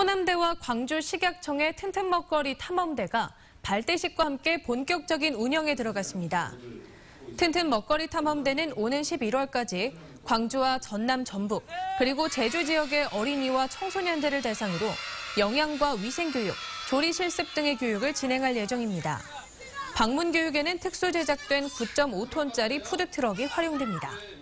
호남대와 광주 식약청의 튼튼 먹거리 탐험대가 발대식과 함께 본격적인 운영에 들어갔습니다. 튼튼 먹거리 탐험대는 오는 11월까지 광주와 전남 전북 그리고 제주 지역의 어린이와 청소년들을 대상으로 영양과 위생교육, 조리 실습 등의 교육을 진행할 예정입니다. 방문 교육에는 특수 제작된 9.5톤짜리 푸드트럭이 활용됩니다.